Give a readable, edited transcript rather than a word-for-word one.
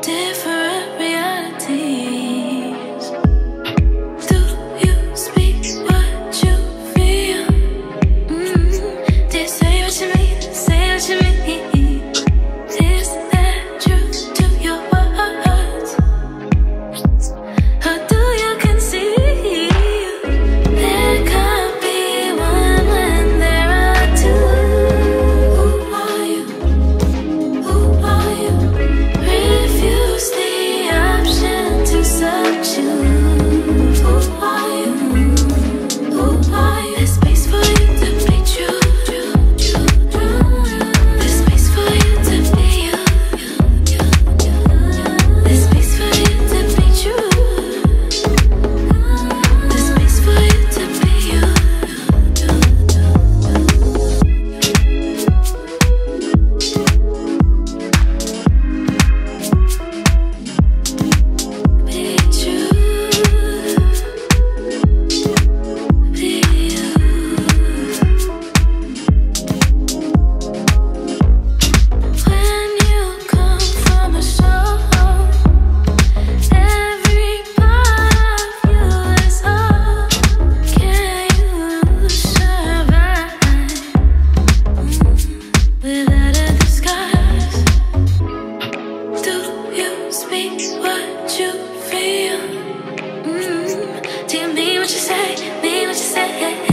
different realities. Do you speak what you feel? Do you say what you mean? Say what you mean. Is that true to your words? Or do you conceive there can't be one when there are two? Who are you? Who are you? Refuse the option to substitute. Who are you? Who are you? There's space for you to be true. There's space for you to be you. There's space for you to be true. There's space for you to be you. Be true. Be you. When you come from a soul, every part of you is whole. Can you survive without a disguise? Do you speak what you feel? Do you mean what you say? Mean what you say?